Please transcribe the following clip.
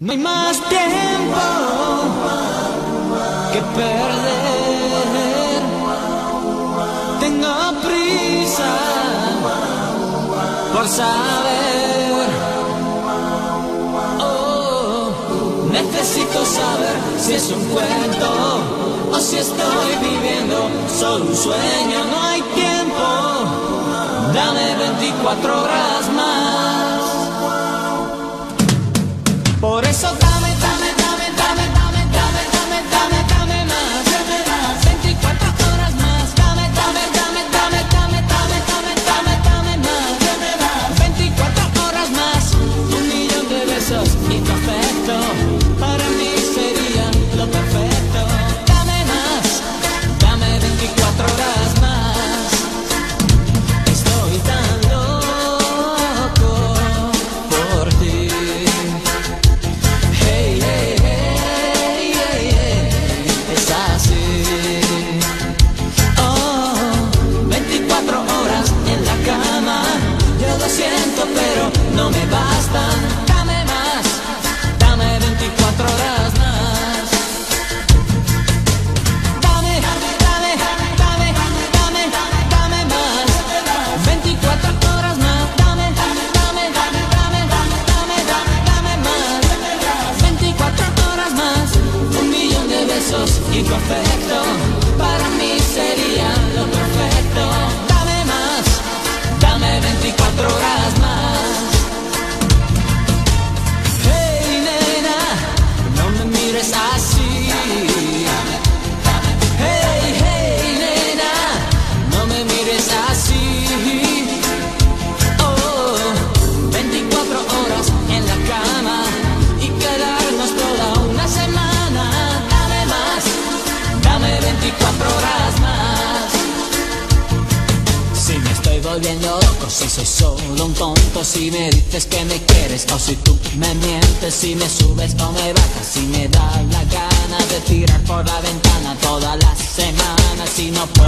No hay más tiempo que perder. Tengo prisa por saber. Oh, necesito saber si es un cuento o si estoy viviendo solo un sueño. No hay tiempo, dame 24 horas más. Por eso dame más, 24 horas más. Dame más, 24 horas más. 1.000.000 de besos y tu afecto para mí sería lo perfecto. Dame más, dame 24 horas más. Estoy tan loco por ti. Pero no me bastan, dame más, dame 24 horas más. Dame más, 24 horas más. Dame más, 24 horas más. 1.000.000 de besos y tu afecto para mí sería lo perfecto. Dame más, dame 24 horas más. Así. Hey, nena, no me mires así. Oh, 24 horas en la cama y quedarnos toda una semana. Dame más, dame 24 horas más. Si me estoy volviendo loco, si soy solo un tonto, si me dices que me quieres o si tú me mientes, si me subes o me bajas, si me da la gana de tirar por la ventana toda la semana, si no puedo